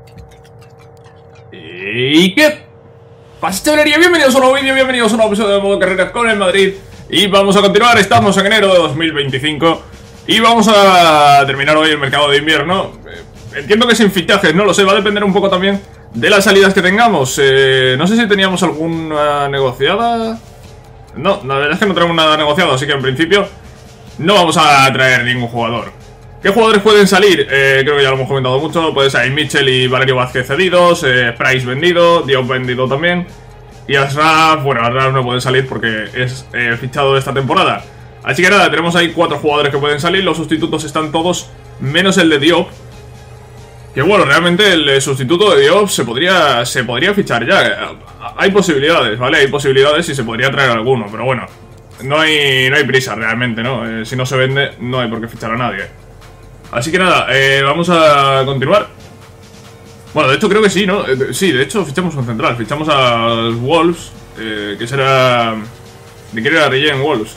¿Y qué pasa, chavalería? Bienvenidos a un nuevo vídeo, bienvenidos a un nuevo episodio de Modo Carreras con el Madrid. Y vamos a continuar, estamos en enero de 2025 y vamos a terminar hoy el mercado de invierno. Entiendo que sin fichajes, no lo sé, va a depender un poco también de las salidas que tengamos. No sé si teníamos alguna negociada. No, la verdad es que no tenemos nada negociado, así que en principio no vamos a traer ningún jugador. ¿Qué jugadores pueden salir? Creo que ya lo hemos comentado mucho. Puede ser Mitchell y Valerio Vázquez cedidos, Price vendido, Diop vendido también. Y Ashraf, bueno, Ashraf no puede salir porque es fichado de esta temporada. Así que nada, tenemos ahí 4 jugadores que pueden salir. Los sustitutos están todos, menos el de Diop. Que bueno, realmente el sustituto de Diop se podría fichar ya. Hay posibilidades, ¿vale? Hay posibilidades y se podría traer alguno, pero bueno, no hay prisa realmente, ¿no? Si no se vende, no hay por qué fichar a nadie. Así que nada, vamos a continuar. Bueno, de hecho creo que sí, ¿no? Sí, de hecho fichamos un central. Fichamos a los Wolves, que será... ¿De quién era Regen Wolves?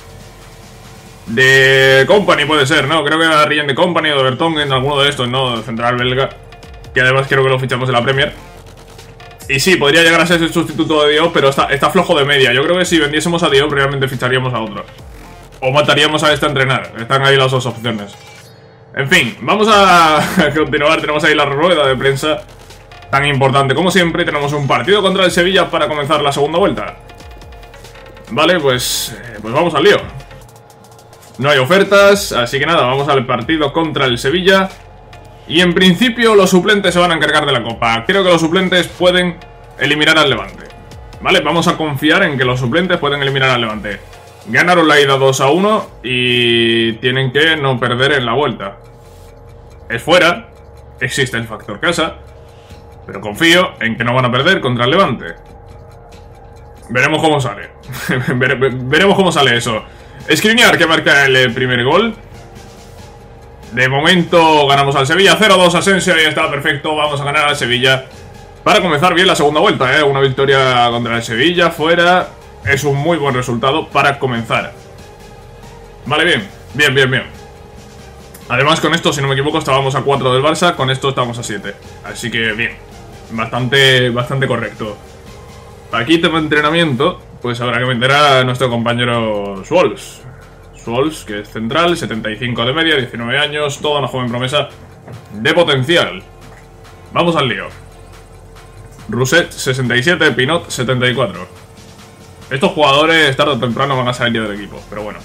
De Company puede ser, ¿no? Creo que era Regen de Company o de Vertonghen, alguno de estos, ¿no? De central belga. Que además creo que lo fichamos en la Premier. Y sí, podría llegar a ser el sustituto de Diop, pero está flojo de media. Yo creo que si vendiésemos a Diop realmente ficharíamos a otro. O mataríamos a este a entrenar. Están ahí las dos opciones. En fin, vamos a continuar. Tenemos ahí la rueda de prensa tan importante como siempre. Tenemos un partido contra el Sevilla para comenzar la segunda vuelta. Vale, pues vamos al lío. No hay ofertas, así que nada, vamos al partido contra el Sevilla. Y en principio los suplentes se van a encargar de la Copa. Creo que los suplentes pueden eliminar al Levante. Vale, vamos a confiar en que los suplentes pueden eliminar al Levante. Ganaron la ida 2-1 y tienen que no perder en la vuelta. Es fuera, existe el factor casa, pero confío en que no van a perder contra el Levante. Veremos cómo sale. Veremos cómo sale eso. Skriniar que marca el primer gol. De momento ganamos al Sevilla 0-2. Asensio, ahí está, perfecto. Vamos a ganar al Sevilla para comenzar bien la segunda vuelta, ¿eh? Una victoria contra el Sevilla fuera es un muy buen resultado para comenzar. Vale, bien. Además con esto, si no me equivoco, estábamos a 4 del Barça. Con esto estamos a 7. Así que bien, bastante correcto. Aquí tema entrenamiento, pues habrá que meter a nuestro compañero Scholes. Scholes, que es central, 75 de media, 19 años, toda una joven promesa de potencial. Vamos al lío. Rousset, 67, Pinot, 74. Estos jugadores tarde o temprano van a salir del equipo, pero bueno.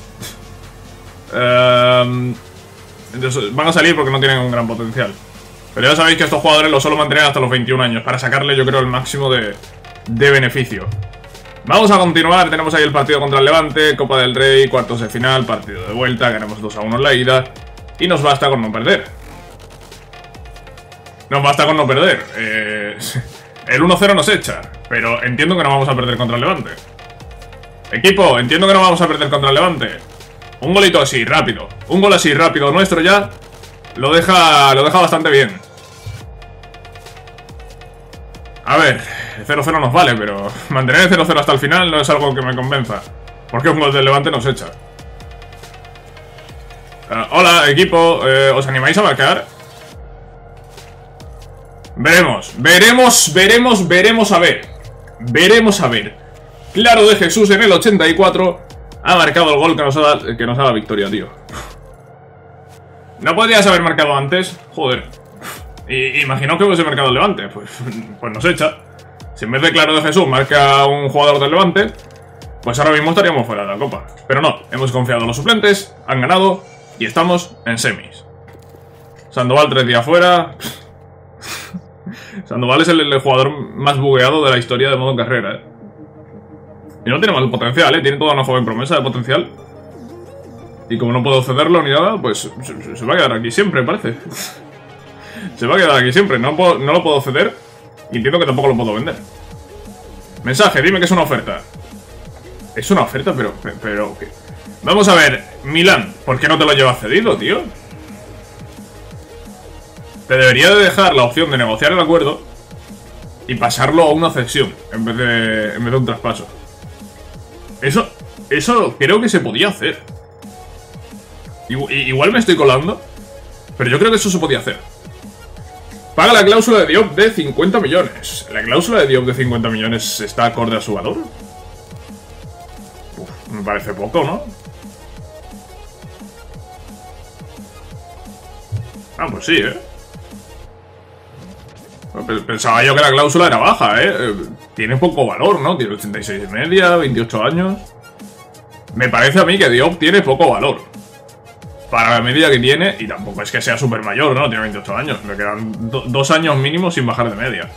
Entonces, van a salir porque no tienen un gran potencial. Pero ya sabéis que estos jugadores los suelo mantener hasta los 21 años para sacarle, yo creo, el máximo de beneficio. Vamos a continuar, tenemos ahí el partido contra el Levante, Copa del Rey, cuartos de final, partido de vuelta, ganamos 2-1 en la ida. Y nos basta con no perder. Nos basta con no perder. El 1-0 nos echa, pero entiendo que no vamos a perder contra el Levante. Equipo, entiendo que no vamos a perder contra el Levante. Un golito así, rápido. Un gol así, rápido, nuestro ya lo deja bastante bien. A ver, el 0-0 nos vale, pero mantener el 0-0 hasta el final no es algo que me convenza. Porque un gol del Levante nos echa. Hola, equipo, ¿os animáis a marcar? Veremos a ver. Veremos a ver. Claro de Jesús en el 84 ha marcado el gol que nos ha dado victoria, tío. ¿No podrías haber marcado antes? Joder. Imagino que hubiese marcado el Levante. Pues nos echa. Si en vez de Claro de Jesús marca un jugador del Levante, pues ahora mismo estaríamos fuera de la Copa. Pero no, hemos confiado en los suplentes, han ganado y estamos en semis. Sandoval 3 días fuera. Sandoval es el jugador más bugueado de la historia de modo carrera, ¿eh? Y no tiene mal potencial, ¿eh? Tiene toda una joven promesa de potencial. Y como no puedo cederlo ni nada, pues se va a quedar aquí siempre, parece. Se va a quedar aquí siempre, no lo puedo ceder. Y entiendo que tampoco lo puedo vender. Mensaje, dime que es una oferta. Es una oferta, pero ¿qué? Vamos a ver, Milán, ¿por qué no te lo llevas cedido, tío? Te debería de dejar la opción de negociar el acuerdo y pasarlo a una cesión en vez de un traspaso. Eso creo que se podía hacer. Igual me estoy colando, pero yo creo que eso se podía hacer. Paga la cláusula de Diop de 50 millones. ¿La cláusula de Diop de 50 millones está acorde a su valor? Uf, me parece poco, ¿no? Ah, pues sí, ¿eh? Pensaba yo que la cláusula era baja, ¿eh? Tiene poco valor, ¿no? Tiene 86 y media, 28 años. Me parece a mí que Diop tiene poco valor para la media que tiene, y tampoco es que sea súper mayor, ¿no? Tiene 28 años. Me quedan 2 años mínimo sin bajar de media.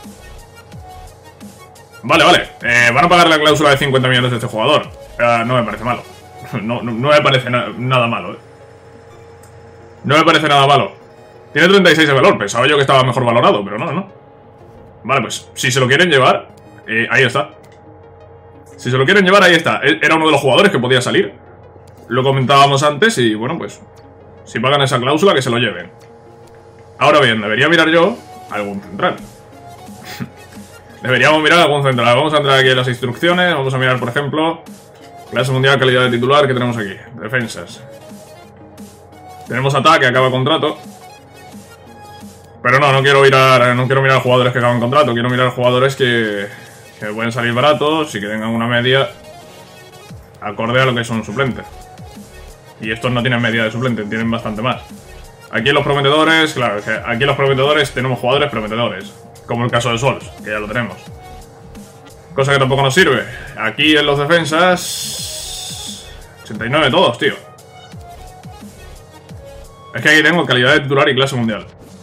Vale, vale. Van a pagar la cláusula de 50 millones de este jugador. No me parece malo. No me parece nada malo, ¿eh? No me parece nada malo. Tiene 36 de valor. Pensaba yo que estaba mejor valorado, pero no. Vale, pues si se lo quieren llevar, ahí está. Si se lo quieren llevar, ahí está. Era uno de los jugadores que podía salir. Lo comentábamos antes y bueno, pues si pagan esa cláusula, que se lo lleven. Ahora bien, debería mirar yo algún central. Deberíamos mirar algún central. Vamos a entrar aquí en las instrucciones. Vamos a mirar, por ejemplo, clase mundial, calidad de titular. ¿Qué tenemos aquí? Defensas. Tenemos ataque, acaba contrato. Pero no quiero mirar jugadores que acaban contrato. Quiero mirar jugadores que pueden salir baratos y que tengan una media acorde a lo que son suplentes. Y estos no tienen media de suplente, tienen bastante más. Aquí en los prometedores, claro, que aquí en los prometedores tenemos jugadores prometedores. Como el caso de Sols, que ya lo tenemos. Cosa que tampoco nos sirve. Aquí en los defensas... 89 todos, tío. Es que aquí tengo calidad de titular y clase mundial.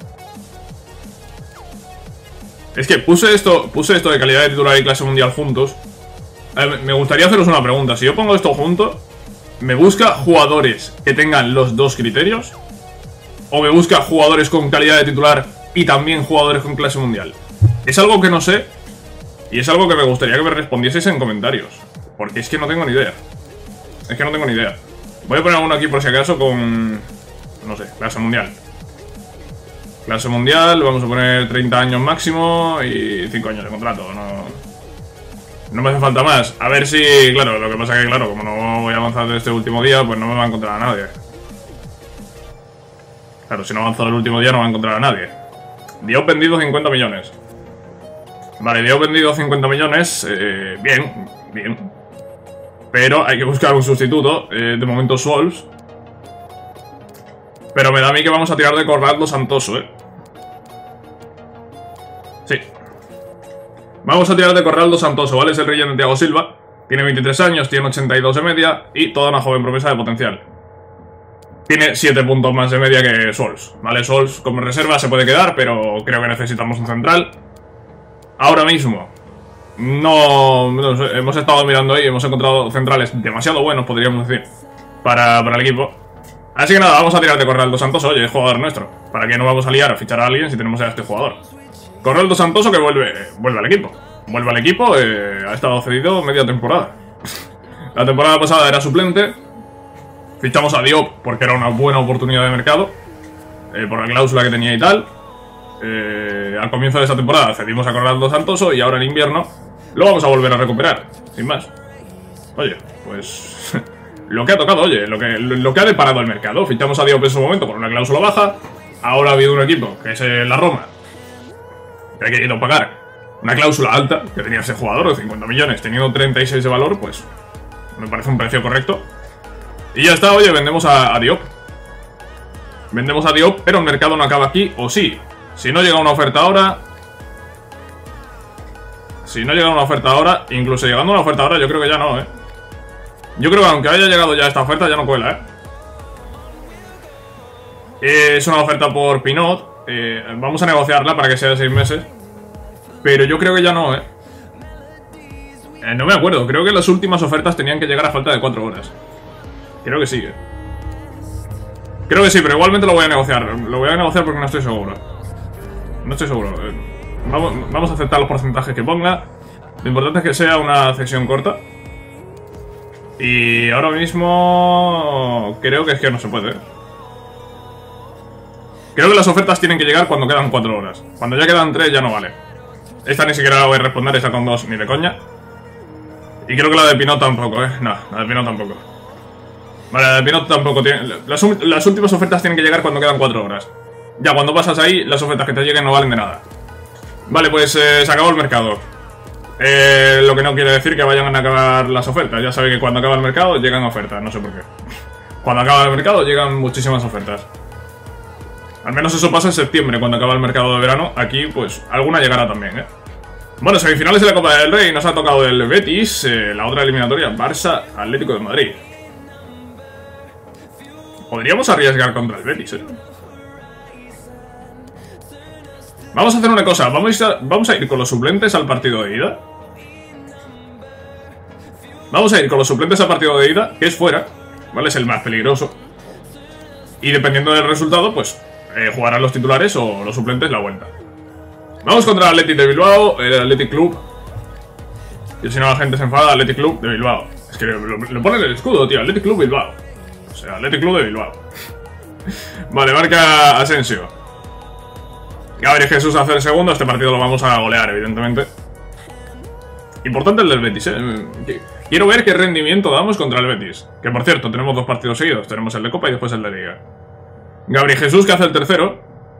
Es que puse esto de calidad de titular y clase mundial juntos. Me gustaría haceros una pregunta. Si yo pongo esto junto, ¿me busca jugadores que tengan los dos criterios? ¿O me busca jugadores con calidad de titular y también jugadores con clase mundial? Es algo que no sé. Y es algo que me gustaría que me respondieseis en comentarios. Porque es que no tengo ni idea. Es que no tengo ni idea. Voy a poner uno aquí por si acaso con... no sé, clase mundial. Clase mundial, vamos a poner 30 años máximo y 5 años de contrato. No me hace falta más. A ver si, claro, lo que pasa es que, claro, como no voy a avanzar de este último día, pues no me va a encontrar a nadie. Claro, si no avanzo el último día no va a encontrar a nadie. Diop vendido 50 millones. Vale, Diop vendido 50 millones. Bien. Pero hay que buscar un sustituto. De momento Sols. Pero me da a mí que vamos a tirar de Corrado Santoso, Sí. Vamos a tirar de Corrado Santoso, ¿vale? Es el relleno de Thiago Silva. Tiene 23 años, tiene 82 de media y toda una joven promesa de potencial. Tiene 7 puntos más de media que Sols, ¿vale? Sols como reserva se puede quedar, pero creo que necesitamos un central. Ahora mismo no sé, hemos estado mirando ahí, hemos encontrado centrales demasiado buenos, podríamos decir, para el equipo. Así que nada, vamos a tirar de Corrado Santoso. Oye, es jugador nuestro. ¿Para qué no vamos a liar a fichar a alguien si tenemos a este jugador? Corrado Santoso que vuelve al equipo. Vuelve al equipo, ha estado cedido media temporada. La temporada pasada era suplente. Fichamos a Diop porque era una buena oportunidad de mercado. Por la cláusula que tenía y tal. Al comienzo de esta temporada cedimos a Corrado Santoso y ahora en invierno lo vamos a volver a recuperar. Sin más. Oye, pues... lo que ha tocado, oye, lo que ha deparado el mercado. Fichamos a Diop en su momento por una cláusula baja. Ahora ha habido un equipo, que es la Roma, que ha querido pagar una cláusula alta, que tenía ese jugador de 50 millones, teniendo 36 de valor, pues me parece un precio correcto. Y ya está, oye, vendemos a Diop. Vendemos a Diop, pero el mercado no acaba aquí, o sí. Si no llega una oferta ahora... incluso llegando una oferta ahora, yo creo que ya no, Yo creo que aunque haya llegado ya esta oferta, ya no cuela, Es una oferta por Pinot. Vamos a negociarla para que sea de 6 meses. Pero yo creo que ya no, no me acuerdo. Creo que las últimas ofertas tenían que llegar a falta de 4 horas. Creo que sí, Creo que sí, pero igualmente lo voy a negociar. Lo voy a negociar porque no estoy seguro. No estoy seguro. Vamos a aceptar los porcentajes que ponga. Lo importante es que sea una cesión corta. Y ahora mismo creo que es que no se puede. Creo que las ofertas tienen que llegar cuando quedan 4 horas. Cuando ya quedan 3 ya no vale. Esta ni siquiera la voy a responder, esta con 2 ni de coña. Y creo que la de Pinot tampoco, No, la de Pinot tampoco. Vale, la de Pinot tampoco tiene... Las últimas ofertas tienen que llegar cuando quedan 4 horas. Ya cuando pasas ahí, las ofertas que te lleguen no valen de nada. Vale, pues se acabó el mercado. Lo que no quiere decir que vayan a acabar las ofertas. Ya sabéis que cuando acaba el mercado llegan ofertas, no sé por qué. Cuando acaba el mercado llegan muchísimas ofertas. Al menos eso pasa en septiembre, cuando acaba el mercado de verano. Aquí, pues, alguna llegará también, ¿eh? Bueno, semifinales de la Copa del Rey. Nos ha tocado el Betis, la otra eliminatoria, Barça, Atlético de Madrid. Podríamos arriesgar contra el Betis, ¿eh? Vamos a hacer una cosa, vamos a ir con los suplentes al partido de ida. Vamos a ir con los suplentes al partido de ida, que es fuera, ¿vale? Es el más peligroso. Y dependiendo del resultado, pues jugarán los titulares o los suplentes la vuelta. Vamos contra el Athletic de Bilbao, el Athletic Club. Y si no la gente se enfada, Athletic Club de Bilbao. Es que le ponen el escudo, tío, Athletic Club Bilbao. O sea, Athletic Club de Bilbao. Vale, marca Asensio. Gabriel Jesús hace el segundo. Este partido lo vamos a golear, evidentemente. Importante el del Betis, Quiero ver qué rendimiento damos contra el Betis. Que por cierto, tenemos dos partidos seguidos. Tenemos el de Copa y después el de Liga. Gabriel Jesús que hace el tercero.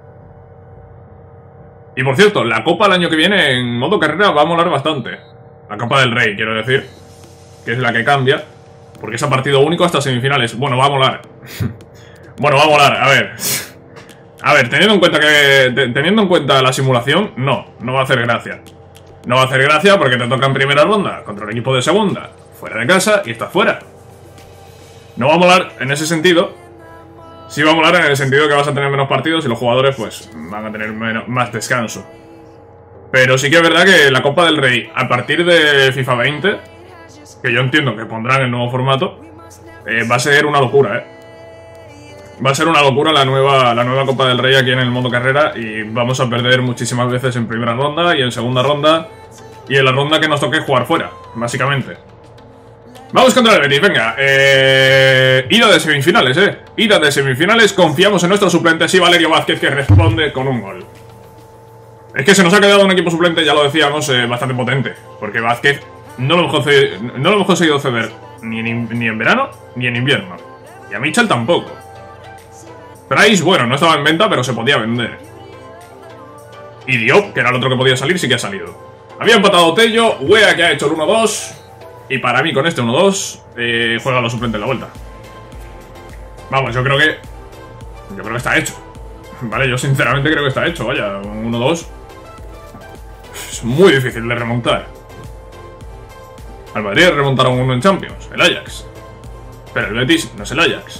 Y por cierto, la Copa el año que viene en modo carrera va a molar bastante. La Copa del Rey, quiero decir. Que es la que cambia. Porque es a partido único hasta semifinales. Bueno, va a molar. Bueno, va a molar, a ver. A ver, teniendo en cuenta la simulación, no va a hacer gracia. No va a hacer gracia porque te toca en primera ronda contra un equipo de segunda, fuera de casa, y estás fuera. No va a molar en ese sentido. Sí va a molar en el sentido que vas a tener menos partidos y los jugadores pues van a tener más descanso. Pero sí que es verdad que la Copa del Rey, a partir de FIFA 20, que yo entiendo que pondrán el nuevo formato, va a ser una locura, Va a ser una locura la nueva Copa del Rey aquí en el modo carrera y vamos a perder muchísimas veces en primera ronda y en segunda ronda y en la ronda que nos toque jugar fuera, básicamente. Vamos contra el Betis, venga. Ida de semifinales, Ida de semifinales, confiamos en nuestros suplentes y Valerio Vázquez que responde con un gol. Es que se nos ha quedado un equipo suplente, ya lo decíamos, bastante potente. Porque Vázquez no lo hemos conseguido ceder ni en verano ni en invierno. Y a Mitchell tampoco. Price, bueno, no estaba en venta, pero se podía vender. Y Diop, que era el otro que podía salir, sí que ha salido. Había empatado Tello, Wea que ha hecho el 1-2. Y para mí con este 1-2 juega los suplentes en la vuelta. Vamos, yo creo que está hecho. Vale, yo sinceramente creo que está hecho, vaya, un 1-2 es muy difícil de remontar. Al Madrid remontaron uno en Champions, el Ajax. Pero el Betis no es el Ajax.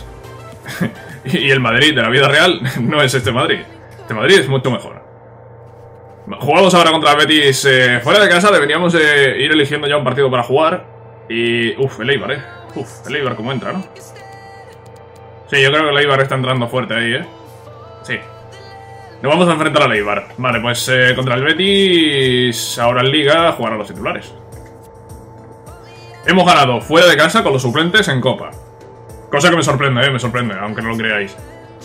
Y el Madrid de la vida real no es este Madrid. Este Madrid es mucho mejor. Jugamos ahora contra el Betis fuera de casa. Deberíamos ir eligiendo ya un partido para jugar. Y... el Eibar, el Eibar cómo entra, ¿no? Sí, yo creo que el Eibar está entrando fuerte ahí, Sí. Nos vamos a enfrentar al Eibar. Vale, pues contra el Betis ahora en Liga jugar a los titulares. Hemos ganado fuera de casa con los suplentes en Copa. Cosa que me sorprende, aunque no lo creáis.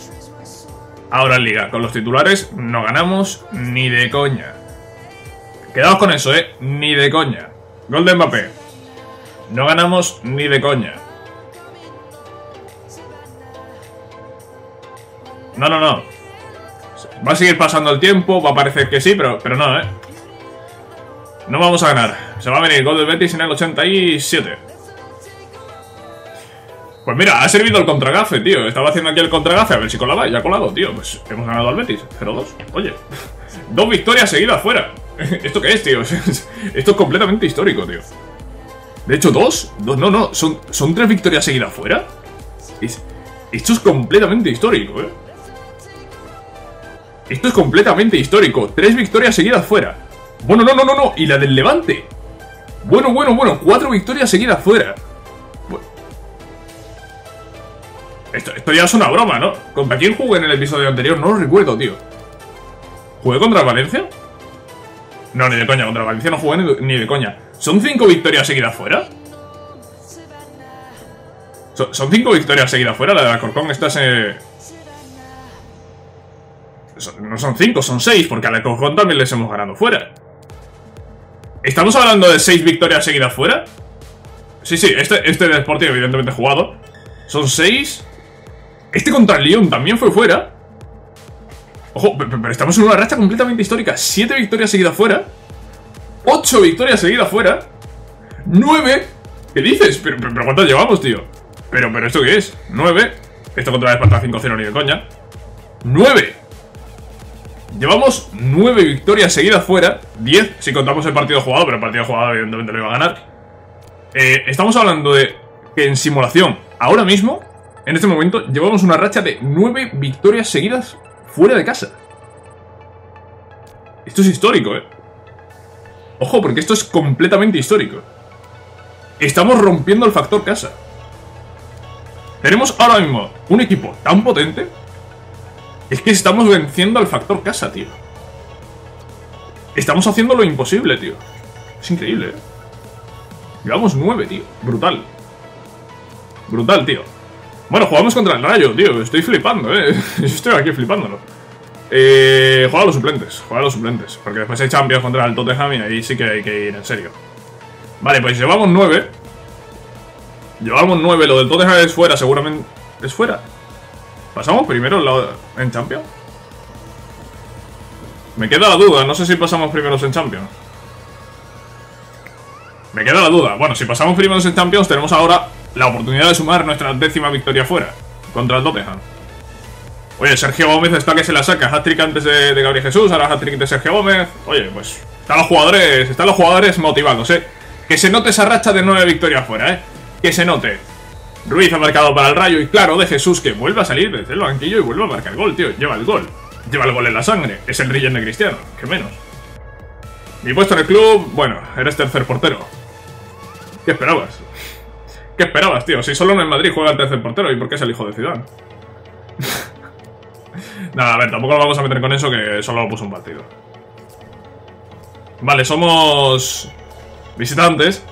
Ahora en Liga, con los titulares no ganamos ni de coña. Quedaos con eso, ni de coña. Gol de Mbappé. No ganamos ni de coña. No. Va a seguir pasando el tiempo, va a parecer que sí, pero no, No vamos a ganar. Se va a venir gol del Betis en el 87. Pues mira, ha servido el contragafe, tío. Estaba haciendo aquí el contragafe a ver si colaba y ya ha colado, tío. Pues hemos ganado al Betis, 0-2. Oye, 2 victorias seguidas fuera. ¿Esto qué es, tío? Esto es completamente histórico, tío. De hecho, ¿2? No, son 3 victorias seguidas fuera. Esto es completamente histórico, Esto es completamente histórico. 3 victorias seguidas fuera. Bueno, no. Y la del Levante. Bueno. 4 victorias seguidas fuera. Esto ya es una broma, ¿no? ¿Contra quién jugué en el episodio anterior? No lo recuerdo, tío. ¿Jugué contra el Valencia? No, ni de coña. Contra el Valencia no jugué ni de coña. ¿Son 5 victorias seguidas fuera? ¿Son 5 victorias seguidas fuera? La de Alcorcón estás no son 5, son 6, porque a Alcorcón también les hemos ganado fuera. ¿Estamos hablando de 6 victorias seguidas fuera? Sí, este de Sporting evidentemente jugado. Son 6... Este contra el Lyon también fue fuera. Ojo, pero estamos en una racha completamente histórica. 7 victorias seguidas fuera. 8 victorias seguidas fuera. 9. ¿Qué dices? ¿Pero cuántas llevamos, tío? ¿Pero esto qué es? 9. Esto contra el Esparta 5-0 ni de coña. 9. Llevamos 9 victorias seguidas fuera. 10 si contamos el partido jugado, pero el partido jugado evidentemente lo iba a ganar. Estamos hablando de que en simulación, ahora mismo, en este momento, llevamos una racha de 9 victorias seguidas fuera de casa. Esto es histórico, Ojo, porque esto es completamente histórico. Estamos rompiendo el factor casa. Tenemos ahora mismo un equipo tan potente. Es que estamos venciendo al factor casa, tío. Estamos haciendo lo imposible, tío. Es increíble, Llevamos 9, tío. Brutal. Brutal, tío. Bueno, jugamos contra el Rayo, tío. Estoy flipando, Yo estoy aquí flipándolo. Juega a los suplentes. Juega a los suplentes. Porque después hay Champions contra el Tottenham y ahí sí que hay que ir en serio. Vale, pues llevamos 9. Llevamos 9. Lo del Tottenham es fuera, seguramente. ¿Es fuera? ¿Pasamos primero en Champions? Me queda la duda. No sé si pasamos primeros en Champions. Me queda la duda. Bueno, si pasamos primeros en Champions, tenemos ahora la oportunidad de sumar nuestra 10ª victoria fuera contra el Tottenham. Oye, Sergio Gómez está que se la saca. Hat-trick antes de Gabriel Jesús, ahora hat-trick de Sergio Gómez. Oye, pues están los jugadores motivados, Que se note esa racha de 9 victorias fuera, Que se note. Ruiz ha marcado para el Rayo y claro, de Jesús que vuelve a salir desde el banquillo y vuelve a marcar el gol, tío. Lleva el gol. Lleva el gol en la sangre. Es el Rillen de Cristiano, que menos. Mi puesto en el club, bueno, eres tercer portero. ¿Qué esperabas? ¿Qué esperabas, tío? Si solo en el Madrid juega el tercer portero, ¿y por qué es el hijo de Zidane? Nada, a ver, tampoco lo vamos a meter con eso, que solo lo puso un partido. Vale, somos visitantes.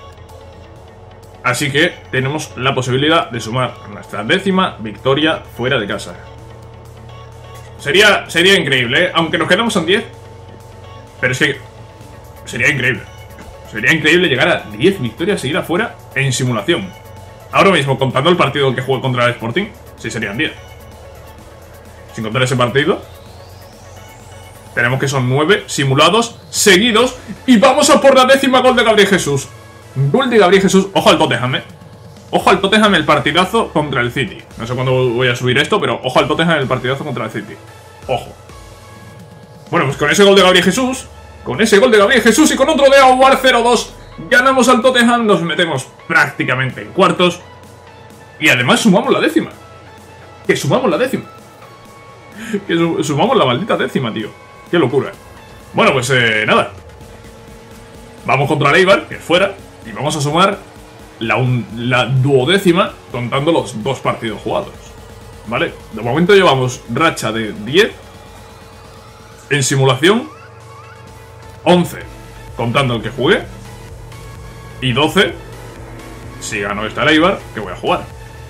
Así que tenemos la posibilidad de sumar nuestra 10ª victoria fuera de casa. Sería increíble, aunque nos quedamos en 10. Pero es que sería increíble. Sería increíble llegar a 10 victorias seguidas fuera en simulación. Ahora mismo, contando el partido que jugué contra el Sporting, sí serían 10. Sin contar ese partido, tenemos que son 9 simulados seguidos. Y vamos a por la 10ª gol de Gabriel Jesús. Gol de Gabriel Jesús. Ojo al Tottenham, Ojo al Tottenham el partidazo contra el City. No sé cuándo voy a subir esto, pero ojo al Tottenham el partidazo contra el City. Ojo. Bueno, pues con ese gol de Gabriel Jesús, y con otro de Aouar 0-2, ganamos al Tottenham, nos metemos prácticamente en cuartos. Y además sumamos la 10ª. Que sumamos la 10ª. Que sumamos la maldita 10ª, tío. Qué locura. Bueno, pues nada. Vamos contra el Eibar, que es fuera. Y vamos a sumar la 12ª contando los 2 partidos jugados. ¿Vale? De momento llevamos racha de 10 en simulación, 11 contando el que jugué, y 12 si gano esta Eibar, que voy a jugar.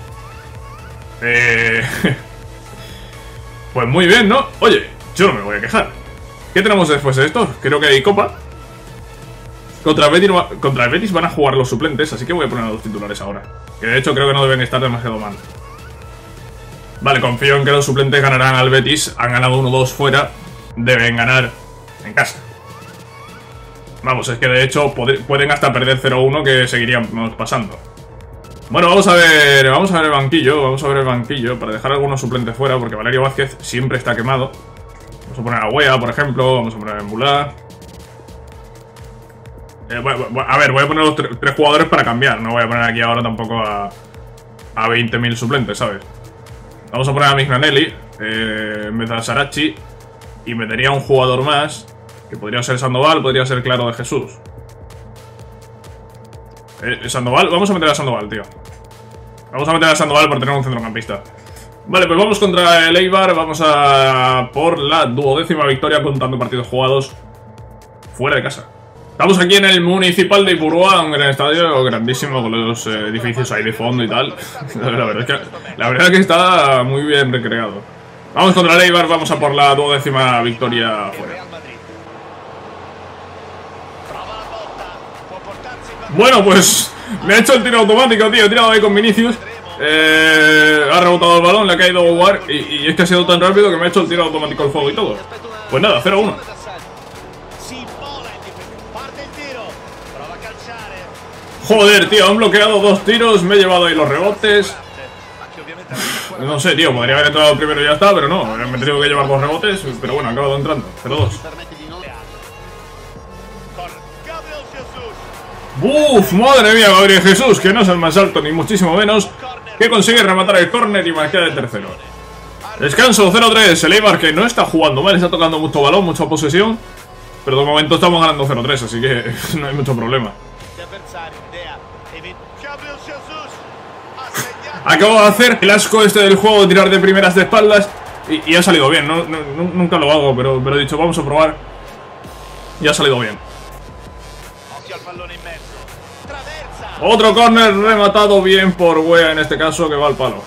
Pues muy bien, ¿no? Oye, yo no me voy a quejar. ¿Qué tenemos después de esto? Creo que hay Copa. Contra el Betis van a jugar los suplentes, así que voy a poner a los titulares ahora. Que de hecho creo que no deben estar demasiado mal. Vale, confío en que los suplentes ganarán al Betis. Han ganado 1-2 fuera. Deben ganar en casa. Vamos, es que de hecho pueden hasta perder 0-1, que seguiríamos pasando. Bueno, vamos a ver el banquillo. Para dejar algunos suplentes fuera, porque Valerio Vázquez siempre está quemado. Vamos a poner a Wea, por ejemplo. Vamos a poner a Embulá. A ver, voy a poner los 3 jugadores para cambiar. No voy a poner aquí ahora tampoco a 20.000 suplentes, ¿sabes? Vamos a poner a Mignanelli en vez de a Sarachi. Y metería un jugador más, que podría ser Sandoval, podría ser Claro de Jesús. Sandoval, vamos a meter a Sandoval, tío. Vamos a meter a Sandoval por tener un centrocampista. Vale, pues vamos contra el Eibar. Vamos a por la 12ª victoria contando partidos jugados fuera de casa. Estamos aquí en el Municipal de Ipurúa, un gran estadio grandísimo con los edificios ahí de fondo y tal. La verdad es que está muy bien recreado. Vamos contra el Eibar, vamos a por la 12ª victoria fuera. Bueno, pues me ha hecho el tiro automático, tío. He tirado ahí con Vinicius. Ha rebotado el balón, le ha caído War y es que ha sido tan rápido que me ha hecho el tiro automático al fuego y todo. Pues nada, 0-1. Joder, tío, han bloqueado 2 tiros, me he llevado ahí los rebotes. No sé, tío, podría haber entrado primero y ya está, pero no, me he tenido que llevar 2 rebotes, pero bueno, ha acabado entrando, 0-2. ¡Buf! ¡Madre mía, Gabriel Jesús! Que no es el más alto, ni muchísimo menos, que consigue rematar el córner y marcar el tercero. Descanso, 0-3, el Eibar que no está jugando mal, está tocando mucho balón, mucha posesión, pero de momento estamos ganando 0-3, así que no hay mucho problema. Acabo de hacer el asco este del juego de tirar de primeras de espaldas y ha salido bien, nunca lo hago, pero he dicho vamos a probar y ha salido bien. Otro córner rematado bien por Wea en este caso, que va al palo.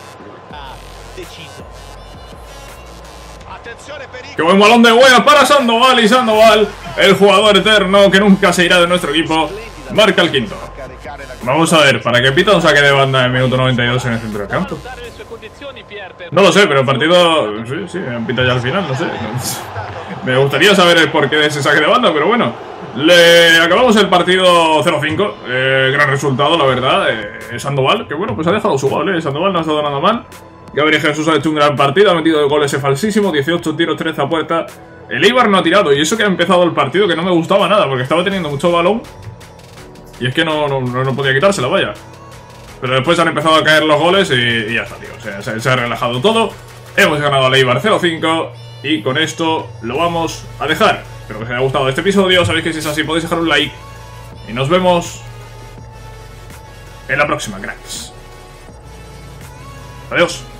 ¡Qué buen balón de Wea para Sandoval! Y Sandoval, el jugador eterno que nunca se irá de nuestro equipo, marca el quinto. Vamos a ver, ¿para qué pita un saque de banda en el minuto 92 en el centro del campo? No lo sé, pero el partido... Sí, pita ya al final, no sé. Me gustaría saber el porqué de ese saque de banda, pero bueno. Le acabamos el partido 0-5. Gran resultado, la verdad. Sandoval, que bueno, pues ha dejado su gol, Sandoval no ha estado nada mal. Gabriel Jesús ha hecho un gran partido, ha metido el gol ese falsísimo, 18 tiros, 13 a puerta. El Eibar no ha tirado, y eso que ha empezado el partido que no me gustaba nada, porque estaba teniendo mucho balón. Y es que no podía quitársela, vaya. Pero después han empezado a caer los goles y ya está, tío. O sea, se ha relajado todo. Hemos ganado al Eibar 0-5 y con esto lo vamos a dejar. Espero que os haya gustado este episodio. Sabéis que si es así podéis dejar un like. Y nos vemos en la próxima, cracks. Adiós.